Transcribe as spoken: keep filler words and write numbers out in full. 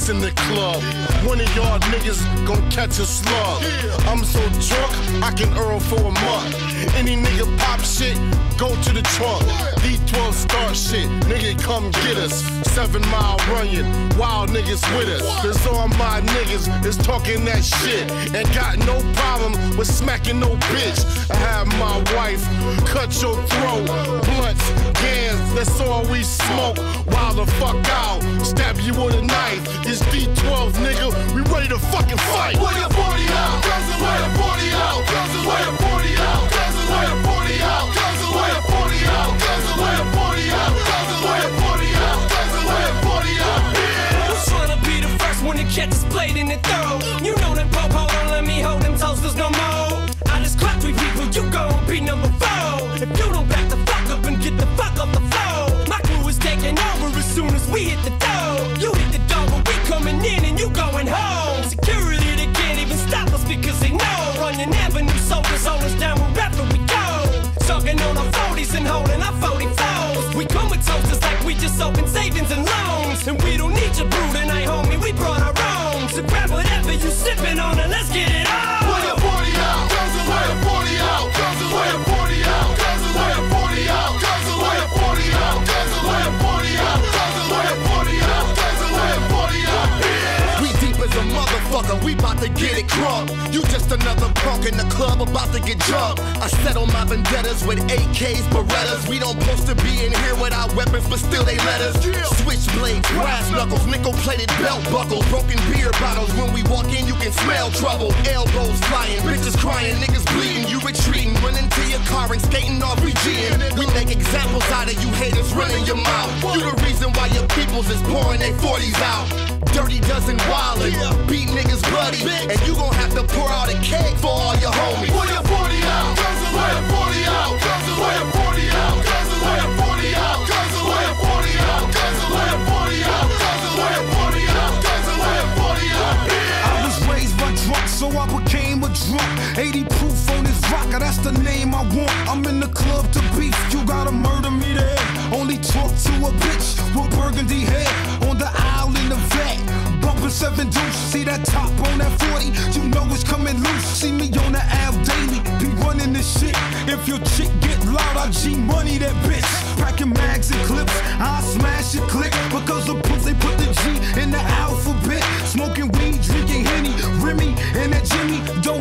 niggas in the club. One of y'all niggas gon' catch a slug. I'm so drunk, I can earn for a month. Any nigga pop shit, go to the trunk. D twelve start shit, nigga come get us. Seven mile running, wild niggas with us. Cause all my niggas is talking that shit. And got no problem with smacking no bitch. I have my wife cut your throat. Blunts, gans, that's all we smoke. Wild the fuck out, stab you with a knife. It's D twelve, nigga, we ready to fucking fight. Where your forty out? Where your forty out? Where your forty out? Where your forty out? Where your forty out? Where your forty out? Where your forty out? Where your forty out? Who's trying to be the first one to catch this blade in the throat? You know them po-po don't let me hold them toasters no more. I just clock three people, you gon' be number four. If you don't back the fuck up and get the fuck off the floor, my crew is taking over as soon as we hit the door. You hit the door, but we coming in and you going home. Security, they can't even stop us because they know. Running avenue soldiers hold us down wherever we go. Sucking on our forties and holding our forty-fours. We come with toasters like we just open savings and loans. And we don't need your brew tonight, homie, we brought our own. So grab whatever you sipping on and let's get it on. Where your forty out? Where your forty out? Where your forty out? Where your forty out? Where your forty out? Where your forty out? Where your forty out? Where your forty out? We deep as a motherfucker, we bout to get it crunk. You just another punk in the club about to get drunk. I settle my vendettas with A Ks, Berettas. We don't supposed to be in here without weapons, but still they let us. Switchblades, brass knuckles, nickel-plated belt buckles, broken beer bottles. When we walk in, you can smell trouble. Elbows flying, bitches crying, niggas bleeding. You retreating, running to your car and skating off V G'ing. We make examples out of you haters running your mouth. You the reason why your peoples is pouring their forties out. Dirty dozen wildin', beat niggas bloody, and you gon' have to pour out a cake for all your homies. Where your forty out? Where your forty out? Where your forty out? Where your forty out? Where your forty out? Where your forty out? Where your forty out? Where your forty out? I was raised by drunk, so I became a drunk. eighty proof on this rocker, that's the name I want. I'm in the club to beef, you gotta murder me there. Only talk to a bitch with burgundy hair. On the aisle in the vet, bumping seven deuce. See that top on that forty, you know it's coming loose. See me on the Ave daily, be running this shit. If your chick get loud, I G money that bitch. Packing mags and clips, I smash it click. Because of proof, they put the G in the alphabet. Smoking weed, drinking Henny, Remy, and that Jimmy. Don't